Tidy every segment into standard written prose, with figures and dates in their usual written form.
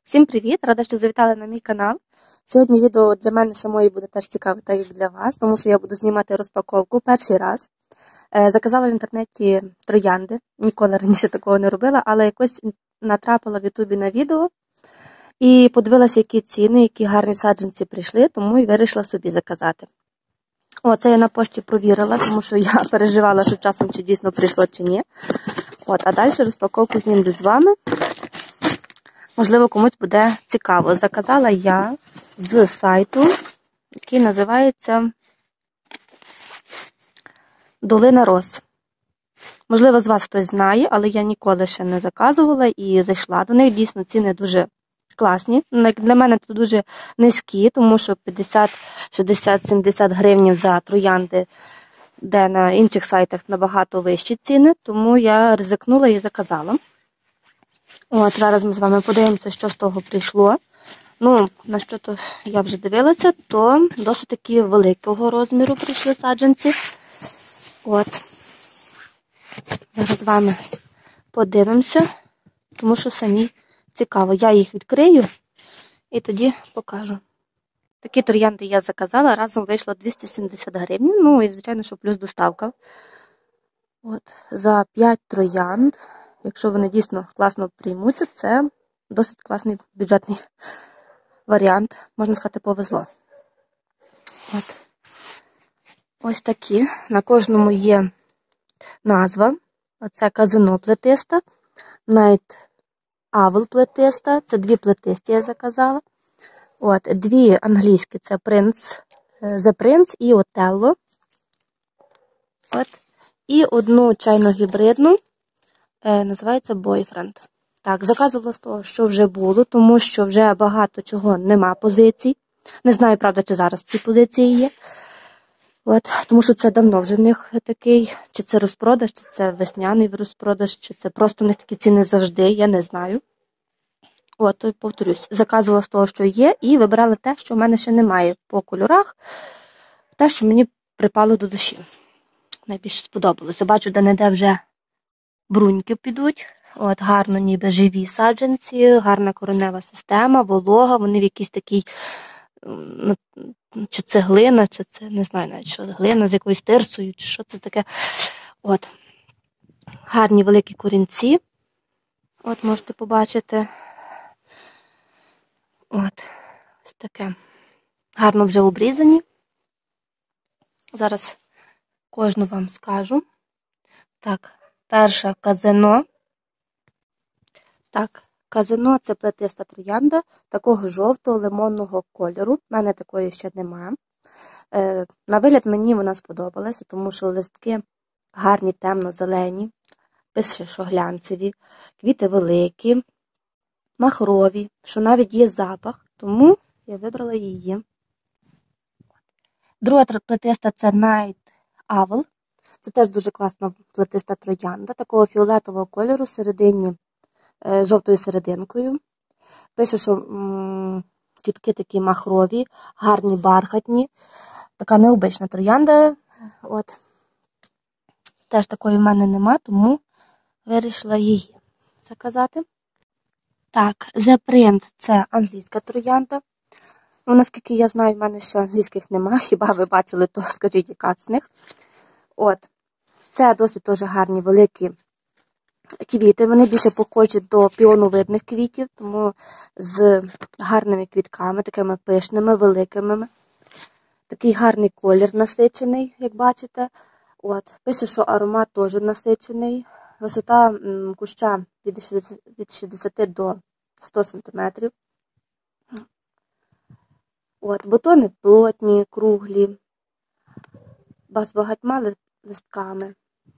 Всім привіт! Рада, що завітали на мій канал. Сьогодні відео для мене самої буде теж цікаве, так як для вас, тому що я буду знімати розпаковку перший раз. Заказала в інтернеті троянди, ніколи раніше такого не робила, але якось натрапила в ютубі на відео і подивилася, які ціни, які гарні саджанці прийшли, тому і вирішила собі заказати. Це я на пошті провірила, тому що я переживала, що часом чи дійсно прийшло, чи ні. А далі розпаковку знімлю з вами. Можливо, комусь буде цікаво. Заказала я з сайту, який називається Долина Роз. Можливо, з вас хтось знає, але я ніколи ще не заказувала і зайшла до них. Дійсно, ціни дуже класні. Для мене це дуже низькі, тому що 50, 60, 70 гривень за троянди, де на інших сайтах набагато вищі ціни, тому я ризикнула і заказала. Зараз ми з вами подивимося, що з того прийшло. На що то я вже дивилася, то досить таки великого розміру прийшли саджанці. Зараз з вами подивимося, тому що самі цікаво. Я їх відкрию і тоді покажу. Такі троянди я заказала, разом вийшло 270 гривень. І, звичайно, що плюс доставка. За 5 троянд. Якщо вони дійсно класно приймуться, це досить класний бюджетний варіант. Можна сказати, повезло. Ось такі. На кожному є назва. Оце казино плетиста, Найт Авел плетиста. Це 2 плетисті я заказала. 2 англійські, це Принц, The Prince і Отелло. І одну чайно-гібридну. Називається Boyfriend. Так, заказувала з того, що вже було, тому що вже багато чого нема позицій. Не знаю, правда, чи зараз ці позиції є. Тому що це давно вже в них такий, чи це розпродаж, чи це весняний розпродаж, чи це просто в них такі ціни завжди, я не знаю. Повторюсь, заказувала з того, що є, і вибирала те, що в мене ще немає по кольорах, те, що мені припало до душі. Найбільше сподобалося. Бачу, де-не-де вже бруньки підуть. Гарно ніби живі саджанці, гарна коренева система, волога, вони в якійсь такій, чи це глина, чи це, не знаю навіть, що глина з якоюсь тирсою, чи що це таке. Гарні великі корінці. Можете побачити. Ось таке. Гарно вже обрізані. Зараз кожну вам скажу. Так. Перша казино. Так, казино – це плетиста троянда, такого жовтого лимонного кольору. У мене такої ще немає. На вигляд мені вона сподобалася, тому що листки гарні, темно-зелені, пише, що глянцеві, квіти великі, махрові, що навіть є запах, тому я вибрала її. Друга плетиста – це Найт Авел. Це теж дуже класна плетиста троянда, такого фіолетового кольору, всередині жовтою серединкою. Пише, що квітки такі махрові, гарні, бархатні. Така необична троянда. Теж такої в мене нема, тому вирішила її заказати. Так, The Prince – це англійська троянда. Наскільки я знаю, в мене ще англійських нема. Хіба ви бачили, то скажіть, яка з них. Це досить теж гарні великі квіти. Вони більше похожі до піоновидних квітів, тому з гарними квітками, такими пишними, великими. Такий гарний колір насичений, як бачите. Пише, що аромат теж насичений. Висота куща від 60 до 100 см. Бутони плотні, круглі, з багатьма листками.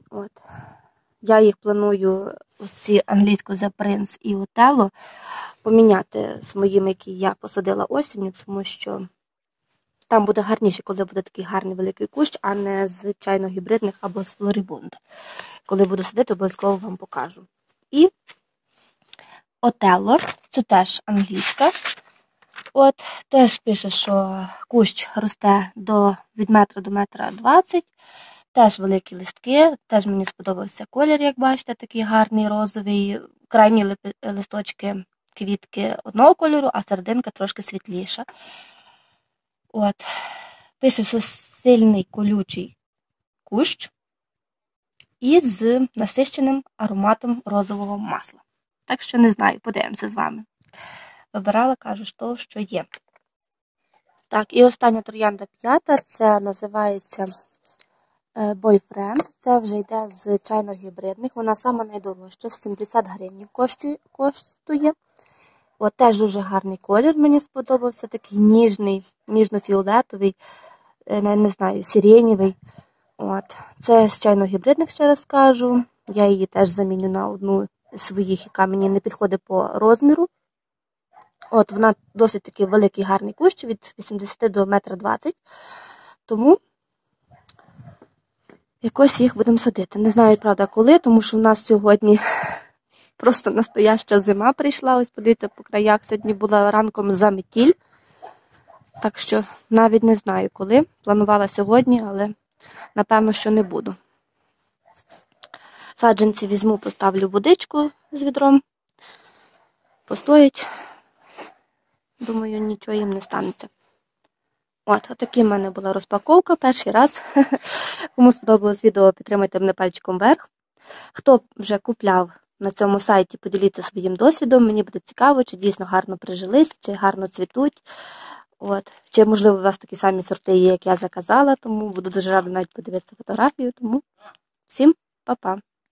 Я їх планую, ці англійську The Prince і Отелло, поміняти з моїми, які я посадила осінню, тому що там буде гарніше, коли буде такий гарний великий кущ, а не з чайно-гібридних або з флорибунда. Коли буду садити, обов'язково вам покажу. І Отелло, це теж англійська. Теж пише, що кущ росте від метра до метра 20. Теж великі листки, теж мені сподобався колір, як бачите, такий гарний розовий. Крайні листочки квітки одного кольору, а серединка трошки світліша. От. Пише, що сильний колючий кущ із насищеним ароматом розового масла. Так що не знаю, подивимося з вами. Вибирала, кажу, що є. Так, і остання троянда 5, це називається Boyfriend. Це вже йде з чайно-гібридних. Вона сама найдорожча, 70 гривень коштує. От теж дуже гарний колір мені сподобався, такий ніжний, ніжно-фіолетовий, не знаю, сиренєвий. От. Це з чайно-гібридних, ще раз скажу. Я її теж заміню на одну з своїх, яка мені не підходить по розміру. От, вона досить такий великий, гарний кущ, від 80 до 1,20 м. Тому якось їх будемо садити. Не знаю, правда, коли, тому що в нас сьогодні просто настояща зима прийшла. Ось подивіться, по краях сьогодні була ранком заметіль. Так що навіть не знаю, коли. Планувала сьогодні, але напевно, що не буду. Саджанці візьму, поставлю водичку з відром. Постоять. Думаю, нічого їм не станеться. От така в мене була розпаковка. Перший раз. Кому сподобалось відео, підтримайте мене пальчиком вверх. Хто вже купляв на цьому сайті, поділіться своїм досвідом. Мені буде цікаво, чи дійсно гарно прижились, чи гарно цвітуть. От. Чи, можливо, у вас такі самі сорти є, як я заказала. Тому буду дуже рада навіть подивитися фотографію. Тому всім па-па!